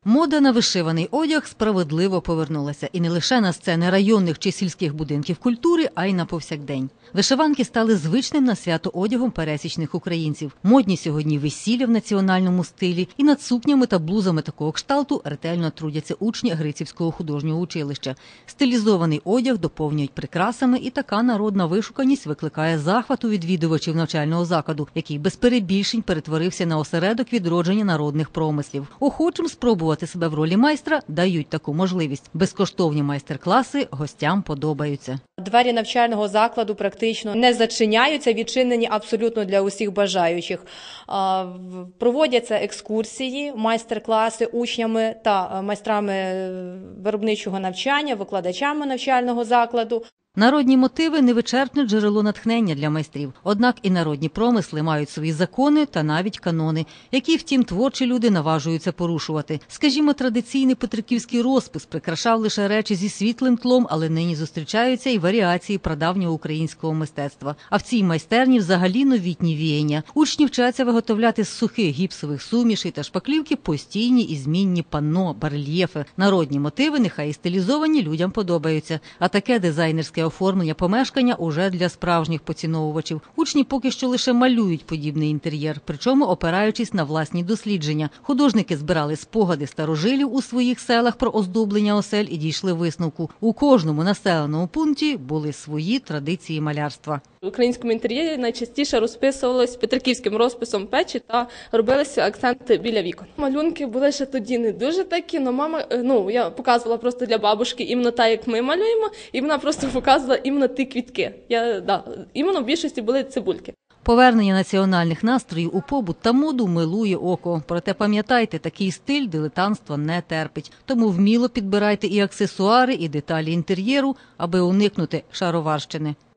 Мода на вишиваний одяг справедливо повернулася. І не лише на сцени районних чи сільських будинків культури, а й на повсякдень. Вишиванки стали звичним на свято одягом пересічних українців. Модні сьогодні весілля в національному стилі, і над сукнями та блузами такого кшталту ретельно трудяться учні Грицівського художнього училища. Стилізований одяг доповнюють прикрасами, і така народна вишуканість викликає захват у відвідувачів навчального закладу, який без перебільшень перетворився на осередок відродження народних промислів. Охочим спробувати себе в ролі майстра дають таку можливість. Безкоштовні майстер-класи гостям подобаються. Двері навчального закладу практично не зачиняються, відчинені абсолютно для усіх бажаючих. Проводяться екскурсії, майстер-класи учнями та майстрами виробничого навчання, викладачами навчального закладу. Народні мотиви – невичерпне джерело натхнення для майстрів. Однак і народні промисли мають свої закони та навіть канони, які, втім, творчі люди наважуються порушувати. Скажімо, традиційний петриківський розпис прикрашав лише речі зі світлим тлом, але нині зустрічаються і варіації прадавнього українського мистецтва. А в цій майстерні взагалі новітні віяння. Учні вчаться виготовляти з сухих гіпсових сумішей та шпаклівки постійні і змінні панно, барельєфи. Народні мотиви, нехай і стилізовані, людям подобаються. А таке дизайнерське оформлення помешкання уже для справжніх поціновувачів. Учні поки що лише малюють подібний інтер'єр, причому опираючись на власні дослідження. Художники збирали спогади старожилів у своїх селах про оздоблення осель і дійшли висновку. У кожному населеному пункті були свої традиції малярства. В українському інтер'єрі найчастіше розписувалось петриківським розписом печі та робилися акценти біля вікон. Малюнки були ще тоді не дуже такі, але мама, я показувала просто для бабушки іменно так, як ми малюємо, і вона просто показувала іменно ті квітки. Іменно в більшості були цибульки. Повернення національних настроїв у побут та моду милує око. Проте пам'ятайте, такий стиль дилетантства не терпить. Тому вміло підбирайте і аксесуари, і деталі інтер'єру, аби уникнути шароварщини.